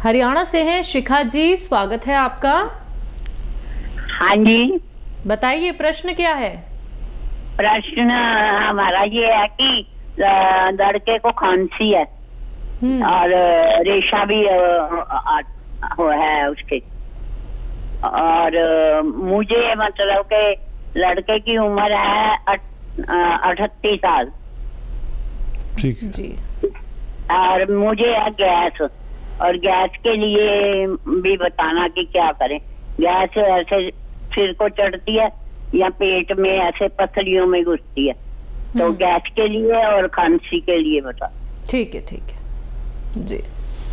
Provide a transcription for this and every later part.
हरियाणा से हैं शिखा जी, स्वागत है आपका। हाँ जी, बताइए प्रश्न क्या है। प्रश्न हमारा ये है कि लड़के को खांसी है और रेशा भी है उसके, और मुझे मतलब के लड़के की उम्र है 38 साल। ठीक है जी। और मुझे है गैस, और गैस के लिए भी बताना कि क्या करें। गैस ऐसे सिर को चढ़ती है या पेट में ऐसे पथरियों में घुसती है, तो गैस के लिए और खांसी के लिए बता। ठीक है जी।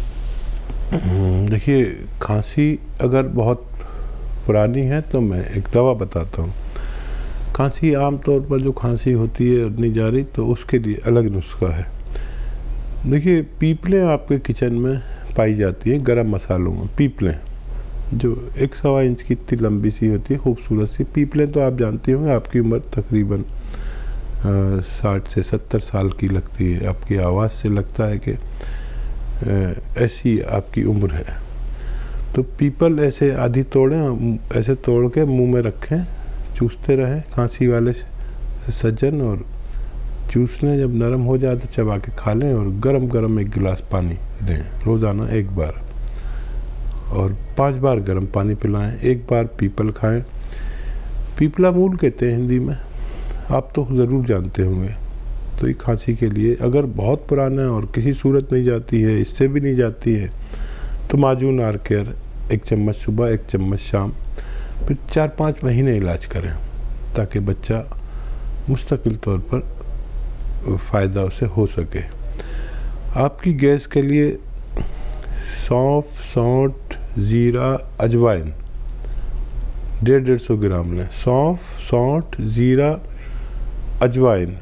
देखिए, खांसी अगर बहुत पुरानी है तो मैं एक दवा बताता हूँ। खांसी आमतौर पर जो खांसी होती है नहीं जा रही, तो उसके लिए अलग नुस्खा है। देखिए, पीपलें आपके किचन में पाई जाती हैं, गरम मसालों में। पीपलें जो 1-1.25 इंच की इतनी लंबी सी होती है, खूबसूरत सी पीपलें, तो आप जानती होंगे। आपकी उम्र तकरीबन 60 से 70 साल की लगती है। आपकी आवाज़ से लगता है कि ऐसी आपकी उम्र है। तो पीपल ऐसे आधी तोड़ें, ऐसे तोड़ के मुंह में रखें, चूसते रहें खांसी वाले सज्जन, और चूस लें। जब नरम हो जाए तो चबा के खा लें, और गरम गरम 1 गिलास पानी दें रोज़ाना 1 बार, और 5 बार गर्म पानी पिलाएं। 1 बार पीपल खाएं। पीपला मूल कहते हैं हिंदी में, आप तो ज़रूर जानते होंगे। तो ये खांसी के लिए अगर बहुत पुराना है और किसी सूरत नहीं जाती है, इससे भी नहीं जाती है, तो माजून आर केयर 1 चम्मच सुबह 1 चम्मच शाम, फिर 4-5 महीने इलाज करें, ताकि बच्चा मुस्तकिल तौर पर फ़ायदा उसे हो सके। आपकी गैस के लिए सौंफ, सौंठ, ज़ीरा, अजवाइन 150-150 ग्राम लें। सौंफ, सौंठ, ज़ीरा, अजवाइन,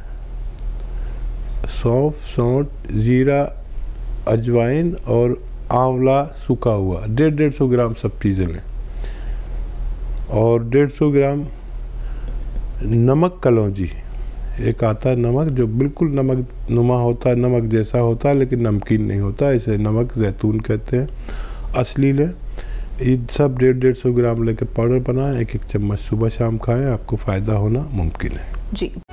सौंफ, सौंठ, ज़ीरा, अजवाइन और आंवला सूखा हुआ 150-150 ग्राम सब चीज़ें लें। और 150 ग्राम नमक कलौंजी, एक आता है नमक जो बिल्कुल नमक नुमा होता है, नमक जैसा होता है लेकिन नमकीन नहीं होता, इसे नमक जैतून कहते हैं, असली लें। ये सब 150-150 ग्राम लेके पाउडर बनाएं, 1-1 चम्मच सुबह शाम खाएं, आपको फ़ायदा होना मुमकिन है। जी।